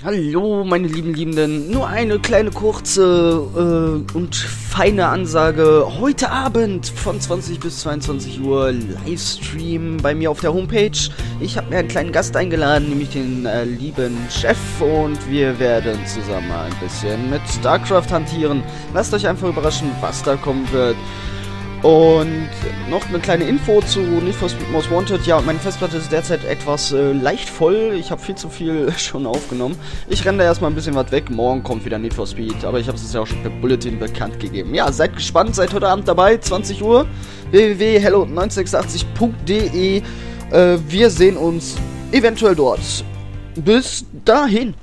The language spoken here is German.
Hallo, meine lieben Liebenden. Nur eine kleine kurze und feine Ansage. Heute Abend von 20 bis 22 Uhr Livestream bei mir auf der Homepage. Ich habe mir einen kleinen Gast eingeladen, nämlich den lieben Chef. Und wir werden zusammen ein bisschen mit StarCraft hantieren. Lasst euch einfach überraschen, was da kommen wird. Und noch eine kleine Info zu Need for Speed Most Wanted. Ja, meine Festplatte ist derzeit etwas leicht voll. Ich habe viel zu viel schon aufgenommen. Ich renne da erstmal ein bisschen was weg. Morgen kommt wieder Need for Speed. Aber ich habe es ja auch schon per Bulletin bekannt gegeben. Ja, seid gespannt. Seid heute Abend dabei. 20 Uhr. www.hello986.de. Wir sehen uns eventuell dort. Bis dahin.